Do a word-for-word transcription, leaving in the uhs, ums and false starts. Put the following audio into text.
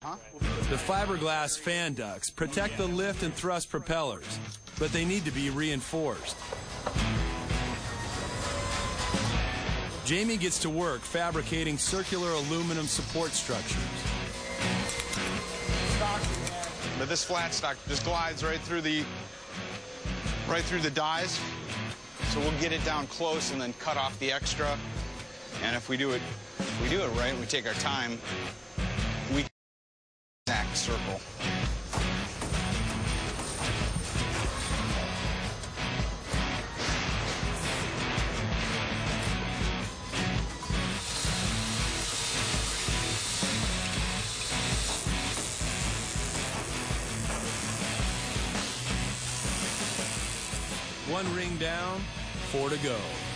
The fiberglass fan ducts protect the lift and thrust propellers, but they need to be reinforced. Jamie gets to work fabricating circular aluminum support structures. But this flat stock just glides right through the right through the dies. So we'll get it down close and then cut off the extra. And if we do it, if we do it right, we take our time, we exact circle. One ring down, four to go.